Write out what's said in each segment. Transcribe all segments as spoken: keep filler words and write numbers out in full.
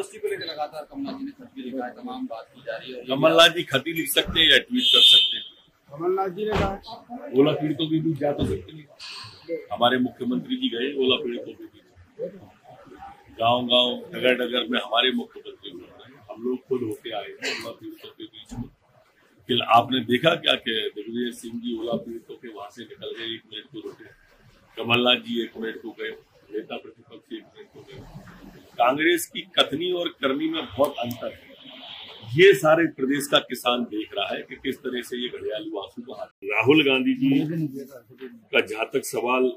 University को लेकर लगातार कमलनाथ जी ने खत भी लिखा है, तमाम बात की जा रही है। कमलनाथ जी खत ही लिख सकते हैं या ट्वीट कर सकते हैं। कमलनाथ जी ने कहा ओला पीड़ितों के बीच जा तो सकते नहीं। हमारे मुख्यमंत्री जी गए ओला पीड़ितों के बीच, गांव गांव नगर नगर में हमारे मुख्यमंत्री हम लोग खुद होके आए हैं ओला पीड़ितों के बीच में। कि आपने देखा क्या कि दिग्विजय सिंह जी ओला पीड़ितों के वहां से निकल गए, एक मिनट को रुके। कमलनाथ जी एक मिनट को गए, नेता प्रतिपक्ष एक मिनट को गए। कांग्रेस की कथनी और करनी में बहुत अंतर है। ये सारे प्रदेश का किसान देख रहा है कि किस तरह से ये घड़ियाली आंसू बहाते। राहुल गांधी जी का जहां तक सवाल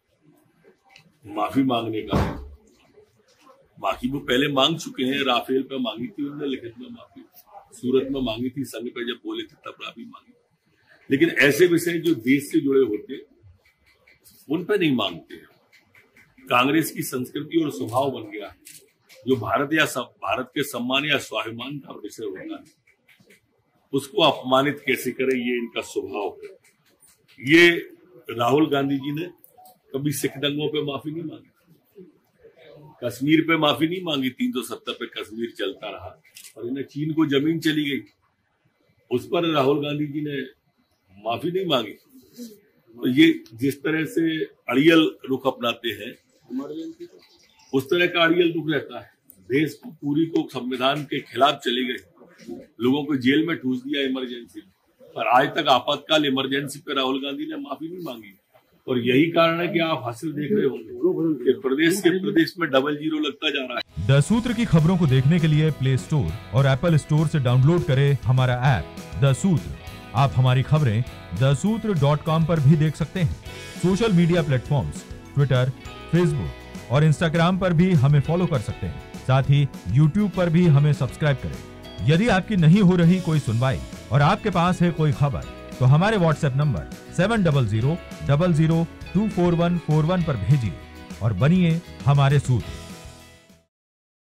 माफी मांगने का है, माफी वो पहले मांग चुके हैं। राफेल पे मांगी थी उन्होंने लिखित में माफी, सूरत में मांगी थी, संघ पे जब बोले थे तब माफी मांगी। लेकिन ऐसे विषय जो देश से जुड़े होते उन पे नहीं मांगते हैं। कांग्रेस की संस्कृति और स्वभाव बन गया है, जो भारत या सब, भारत के सम्मान या स्वाभिमान का विषय होता है उसको अपमानित कैसे करें, ये इनका स्वभाव है। ये राहुल गांधी जी ने कभी सिख दंगों पे माफी नहीं मांगी, कश्मीर पे माफी नहीं मांगी। तीन सौ सत्तर पे कश्मीर चलता रहा और इन्हें चीन को जमीन चली गई, उस पर राहुल गांधी जी ने माफी नहीं मांगी। तो ये जिस तरह से अड़ियल रुख अपनाते हैं उस तरह का अड़ियल रुख रहता है। देश को पूरी को संविधान के खिलाफ चले गए, लोगों को जेल में ठूस दिया इमरजेंसी में, पर आज तक आपातकाल इमरजेंसी पे राहुल गांधी ने माफी नहीं मांगी। और यही कारण है कि आप हासिल देख रहे होंगे कि प्रदेश के प्रदेश में डबल जीरो लगता जा रहा है। द सूत्र की खबरों को देखने के लिए प्ले स्टोर और एप्पल स्टोर से डाउनलोड करें हमारा ऐप द सूत्र। आप हमारी खबरें द सूत्र डॉट कॉम पर भी देख सकते हैं। Social media platforms Twitter, Facebook और इंस्टाग्राम पर भी हमें फॉलो कर सकते हैं। साथ ही यूट्यूब पर भी हमें सब्सक्राइब करें। यदि आपकी नहीं हो रही कोई सुनवाई और आपके पास है कोई खबर तो हमारे WhatsApp number seven double zero double zero two four one four one पर भेजिए और बनिए हमारे सूत्र।